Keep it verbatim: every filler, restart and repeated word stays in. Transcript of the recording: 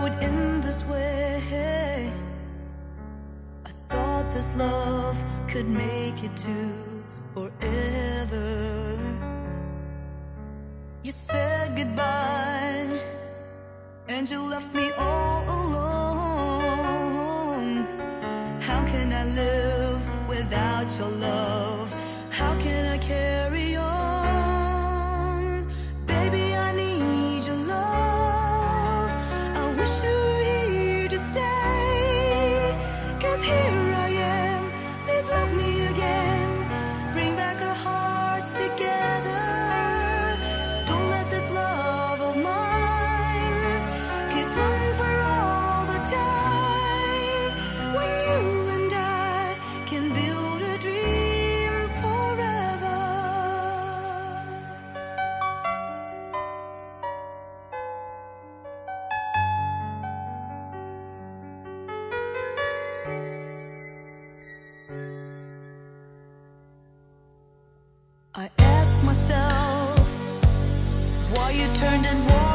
would end this way. I thought this love could make it to forever. You said goodbye and you left me all alone. How can I live without your love? How can I carry on? Baby, I need your love. I wish you were here to stay. 'Cause here I am, please love me again. Bring back our hearts together. Don't let this love of mine keep longing for all the time. When you and I can build a dream forever. I ask myself why you turned and walked